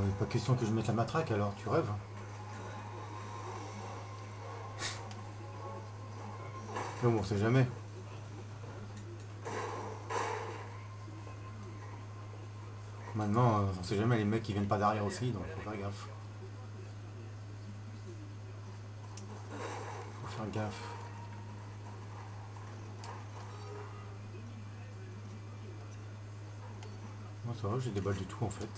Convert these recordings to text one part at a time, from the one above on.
Pas question que je mette la matraque alors, tu rêves. Mais bon, on sait jamais. Maintenant, on sait jamais les mecs qui viennent pas derrière aussi, donc faut faire gaffe. Faut faire gaffe. Moi ça va, j'ai des balles du tout en fait.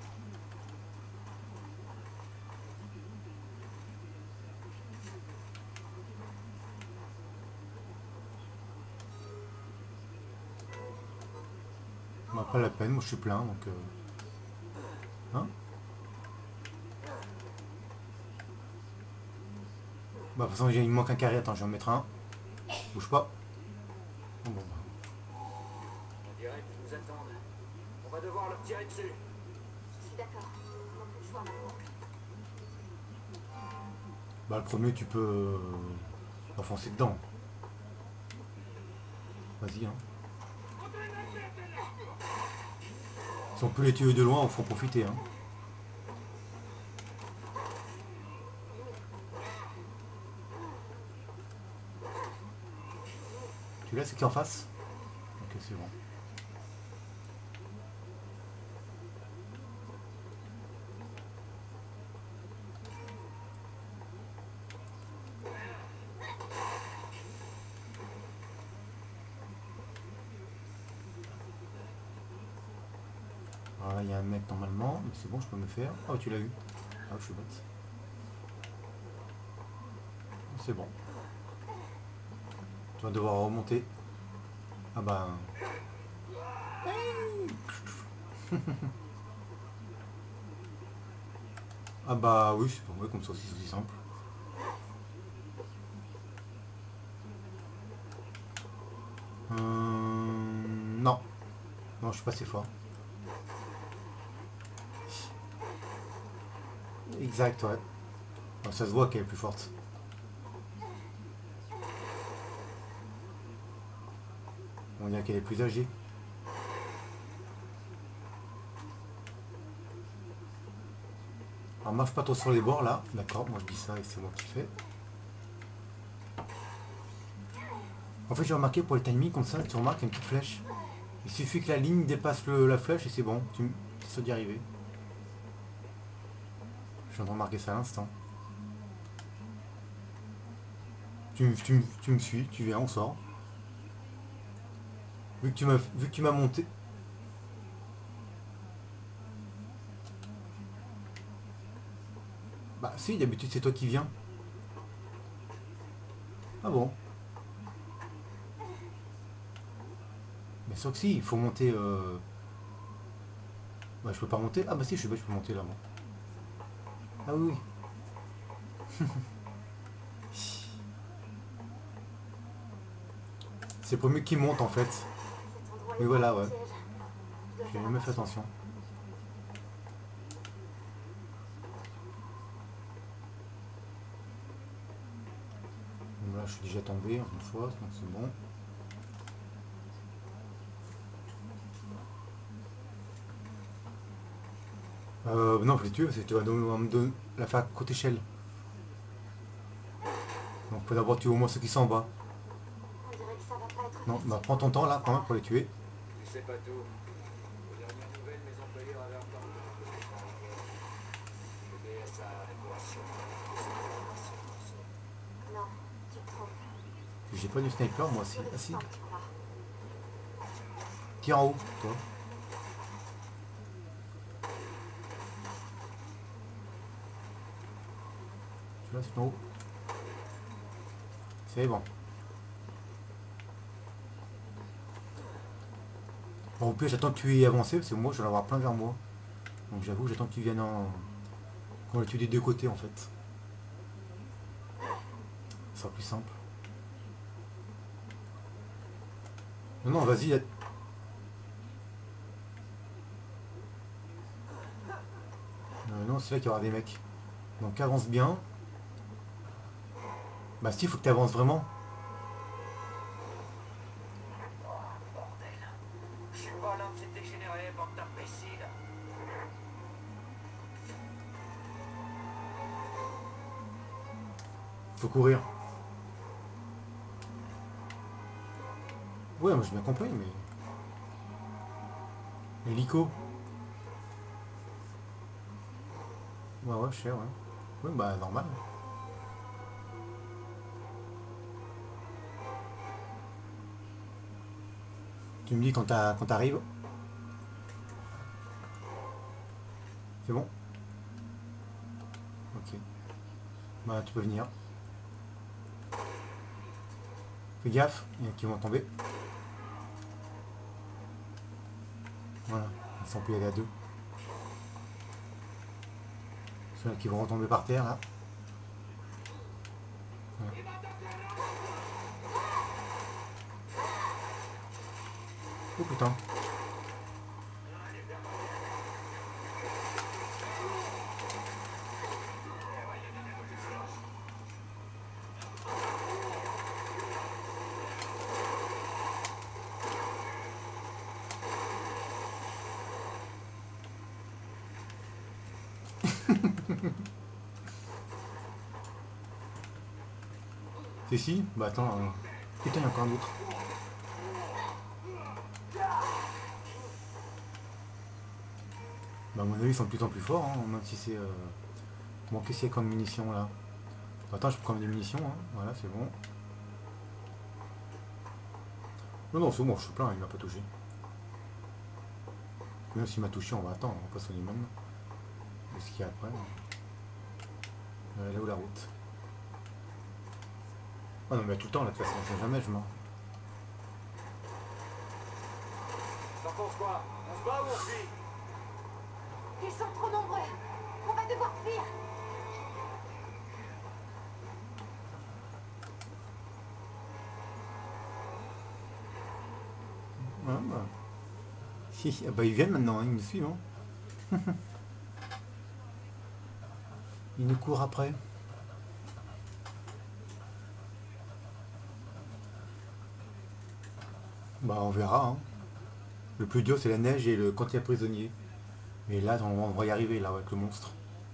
Bah, pas la peine, moi je suis plein donc. Hein. Bah de toute façon il me manque un carré, attends je vais en mettre un. Bouge pas. Bon, bah. On dirait qu'ils nous attendent. On va devoir leur tirer dessus. Je suis d'accord. On n'a plus le choix maintenant. Bah le premier tu peux enfoncer dedans. Vas-y hein. Si on peut les tuer de loin, on faut en profiter hein. Tu laisses qui en face. Ok c'est bon. Voilà, il y a un mec normalement, mais c'est bon, je peux me faire. Oh, tu l'as eu. Ah, je suis bête. C'est bon. Tu vas devoir remonter. Ah bah. Ah bah oui, c'est pas vrai comme ça aussi, c'est aussi simple. Non. Non, je suis pas assez fort. Exact, ouais. Bon, ça se voit qu'elle est plus forte. On dirait qu'elle est plus âgée. Alors marche pas trop sur les bords là. D'accord, moi je dis ça et c'est moi qui fais. En fait j'ai remarqué pour les timings comme ça, tu remarques une petite flèche. Il suffit que la ligne dépasse la flèche et c'est bon, tu sais d'y arriver. Je viens de remarquer ça à l'instant. Tu me suis, tu viens, on sort. Vu que tu m'as monté. Bah si, d'habitude c'est toi qui viens. Ah bon. Mais sauf que si, il faut monter. Bah je peux pas monter. Ah bah si, je suis bête, je peux monter là moi. Ah oui, oui. C'est le premier qui monte en fait. Cet endroit Oui est voilà, un ouais. piège. Je dois J'ai faire jamais fait attention. attention. Donc là je suis déjà tombé une fois, donc c'est bon. Non, je les tuer, c'est tu vas me donner la faire côté shell. Donc faut d'abord tuer au moins ceux qui sont en bas. On dirait que ça va pas être Non, facile bah prends pour ton nous temps tout là quand ça. même pour les tuer. Tu sais pas tout. Aux dernières nouvelles, mes employés avaient entendu que c'était pas la guerre. Le BSA a l'équation. Non, tu te trompes. J'ai pas du sniper moi aussi. Plus Ah si. résistant que tu crois. Tire en haut, toi. Tu vois, c'est en haut. C'est bon. Bon, au pire, j'attends que tu aies avancé, parce que moi, je vais en avoir plein vers moi. Donc j'avoue, j'attends que tu viennes en. Qu'on les tue des deux côtés, en fait. Ce sera plus simple. Non, non, vas-y. Non, c'est là qu'il y aura des mecs. Donc avance bien. Bah si, il faut que tu avances vraiment. Oh, bordel. Je suis pas l'un de ces dégénérés, bande d'imbéciles. Faut courir. Ouais, moi j'ai bien compris, mais... L'hélico. Ouais, ouais, cher, ouais. Ouais, bah normal. Tu me dis quand t'arrives. C'est bon? Ok. Bah tu peux venir. Fais gaffe, il y en a qui vont tomber. Voilà, ils sont plus aller à deux. Ceux qui vont retomber par terre là. Ouais. Oh putain. C'est si? Bah attends. Putain, il y a encore un autre. Bah à mon avis ils sont de plus en plus forts, hein, même si c'est... Bon, qu'est-ce qu'il y a comme munitions là? Attends, je prends des munitions, hein. Voilà, c'est bon. Non, non, c'est bon, je suis plein, il m'a pas touché. Même s'il m'a touché, on va attendre, on passe au même. Qu'est-ce qu'il y a après? Là où la route? Ah non, mais tout le temps, là, de toute façon, jamais je mens. T'en penses quoi? On se bat ou on fuit? Ils sont trop nombreux. On va devoir fuir. Ah, bah. Si, ah bah ils viennent maintenant, hein, ils nous suivent. Hein. Ils nous courent après. Bah on verra. Hein. Le plus dur c'est la neige et le quand il y a prisonnier. Mais là on va y arriver là avec le monstre.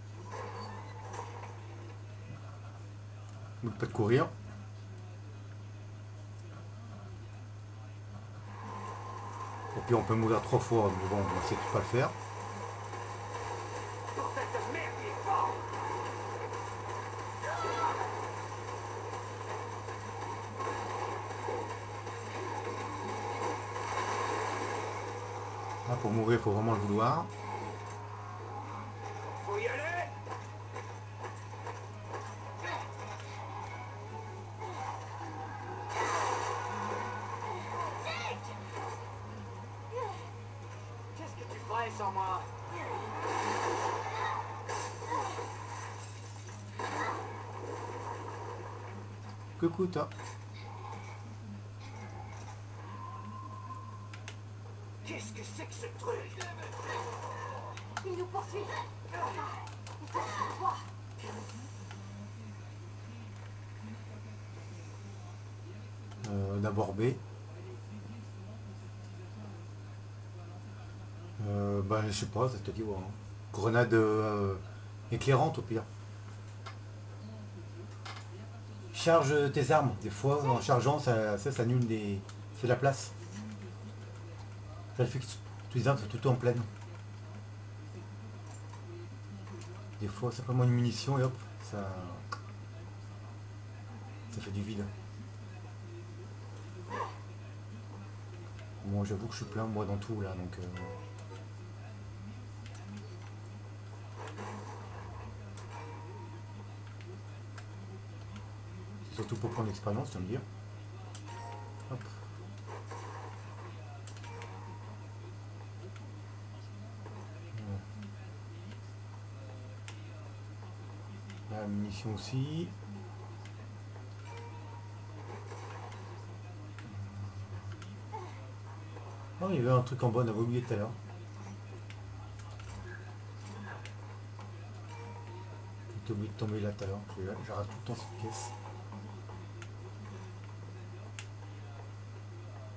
Donc pas de courir. Et puis on peut mourir 3 fois, mais bon on va essayer de pas le faire. Bordel de merde, il est fort! Là pour mourir il faut vraiment le vouloir. Faut y aller! Qu'est-ce que tu ferais sans moi? Coucou toi. Qu'est-ce que c'est que ce truc? Ils nous poursuivent. Ils sont sur toi. D'abord B. Bah je sais pas, ça te dit ouais. Hein. Grenade éclairante au pire. Charge tes armes. Des fois en chargeant ça annule des. C'est de la place. Ça fait que tous les armes sont tout le temps en pleine. Des fois simplement une munition et hop, ça fait du vide. Bon j'avoue que je suis plein moi dans tout là donc c'est surtout pour prendre l'expérience, tu vas me dire. Hop. La munition aussi. Oh, il y avait un truc en bas, on avait oublié tout à l'heure. J'ai oublié de tomber là tout à l'heure. Je rate tout le temps cette pièce.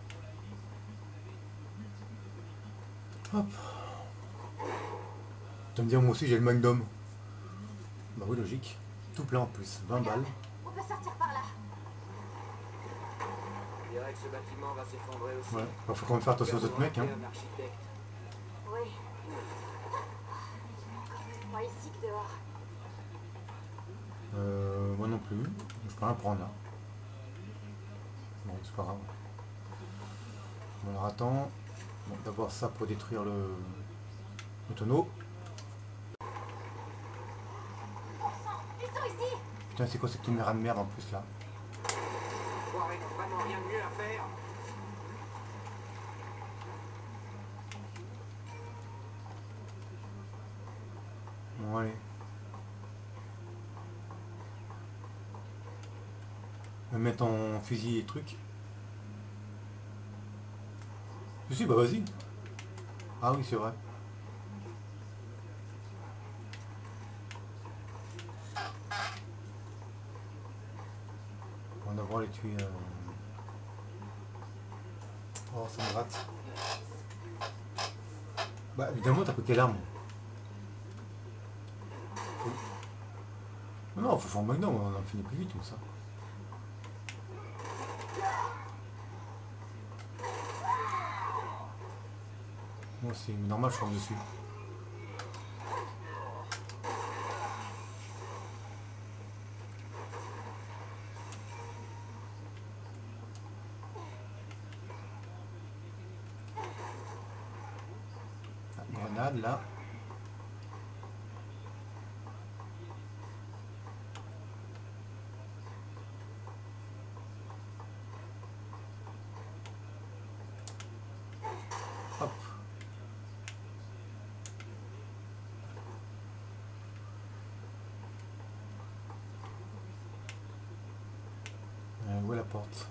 Hop. Tu vas me dire, moi aussi j'ai le Magnum. Bah oui, logique. Tout plein en plus, 20 balles. On peut sortir par là. Je dirais que ce bâtiment va s'effondrer aussi. Ouais, bah, faut quand même faire attention aux autres mecs. Hein. Un architecte. Oui. Encore plus froid ici que dehors. Moi non plus. Je peux rien prendre là. Bon, c'est pas grave. Bon, alors attends. Bon, d'abord ça pour détruire le tonneau. Bon sang, ils sont ici. Putain, c'est quoi cette caméra de merde en plus là? Foiré, vraiment rien de mieux à faire. Bon, allez. Me mettre en fusil et trucs. Si, bah vas-y. Ah oui, c'est vrai. On va d'abord les tuer. Oh, ça me gratte. Bah évidemment, t'as pris quelle arme? Non, faut faire un magnum, on en finit plus vite tout ça. Moi c'est normal, je tombe dessus. Ah, grenade là. Hop. Où est la porte?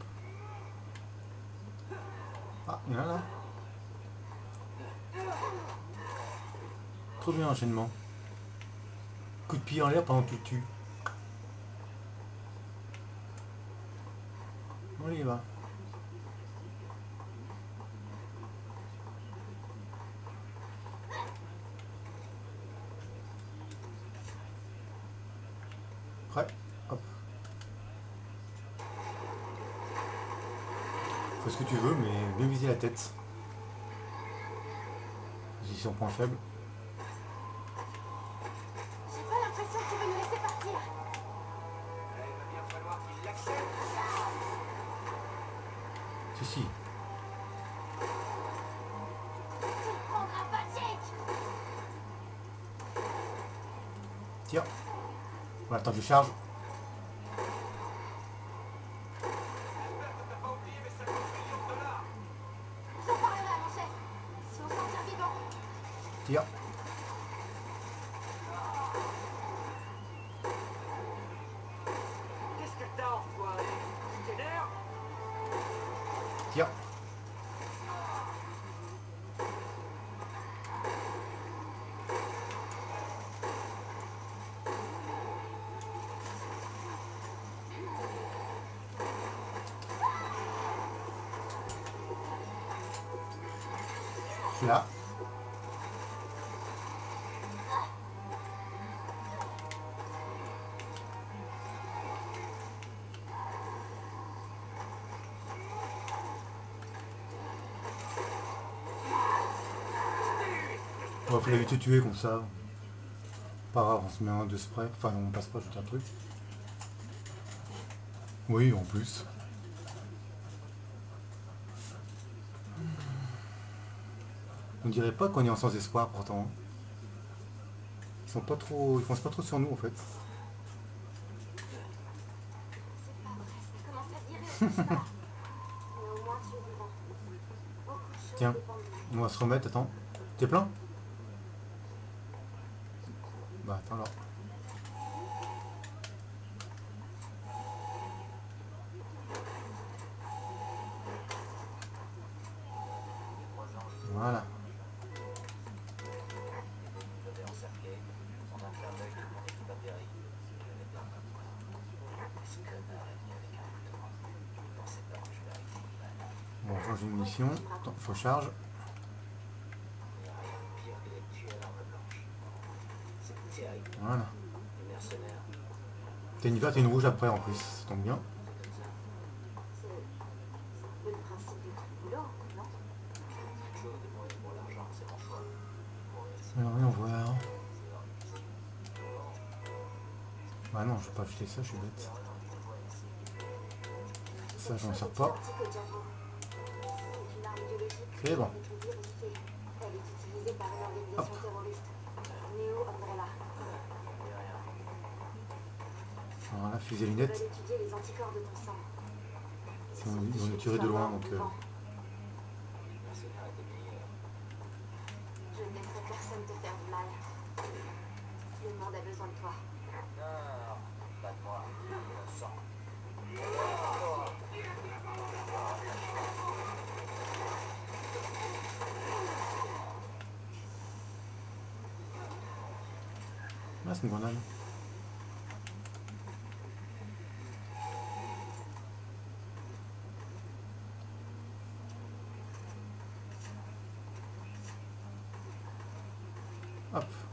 Ah, il y en a là. Trop bien enchaînement. Coup de pied en l'air pendant que tu le tues. On y va. Prêt? Hop. Fais ce que tu veux, mais bien viser la tête. Si c'est son point faible. J'ai pas l'impression que tu veux nous laisser partir. Il va bien falloir qu'il l'accepte. Si, si. Tu ne prendras pas Jake. Tiens. Voilà, attends que je charge. J'en parlerai à mon chef. Si on s'en tire vivant. Tire. Qu'est-ce que t'as, enfoiré? Tu t'énerves? Tire. Je suis là. On va vite te tuer comme ça. Pas grave, on se met un de spray. Enfin, on passe pas, je veux dire un truc. Oui, en plus. On dirait pas qu'on est en sans espoir pourtant. Ils sont pas trop. Ils foncent pas trop sur nous en fait. C'est pas vrai, ça commence à virer au cauchemar. Mais au moins tu es vivant. Beaucoup de choses Tiens. dépendent de lui. On va se remettre, attends. T'es plein? Bah attends alors. Voilà. Vous avez encerclé. En un clin d'œil, toute mon équipe a péri. Je l'ai bien comme moi. Ce connard est venu avec un couteau. Je ne pensais pas que je vais arriver. Bon, on change une munition. Attends, faut charge. Il n'y a rien de pire que d'être tué à l'arme blanche. CIA, Voilà. les mercenaires, T'as une verte et une rouge après en plus, ça tombe bien. c'est comme ça. C'est un peu le principe de tout boulot, non? C'est une chose de mourir pour l'argent, c'est mon choix. Mourir, c'est Alors voyons voir. Bah non, je vais pas acheter ça, je suis bête. Ça, je m'en sers pas. C'est une arme biologique C'est bon. avec le virus C. Elle est utilisée par une organisation Hop. terroriste. Neo Umbrella. Et rien. Alors là, fusée Ils lunette. veulent étudier les anticorps de ton sang. Ils vont nous tirer de loin, donc... Les mercenaires étaient meilleurs. Je ne laisserai personne te faire du mal. Le monde a besoin de toi. Non, pas de moi, mon sang. Ah, c'est une grenade. Hop.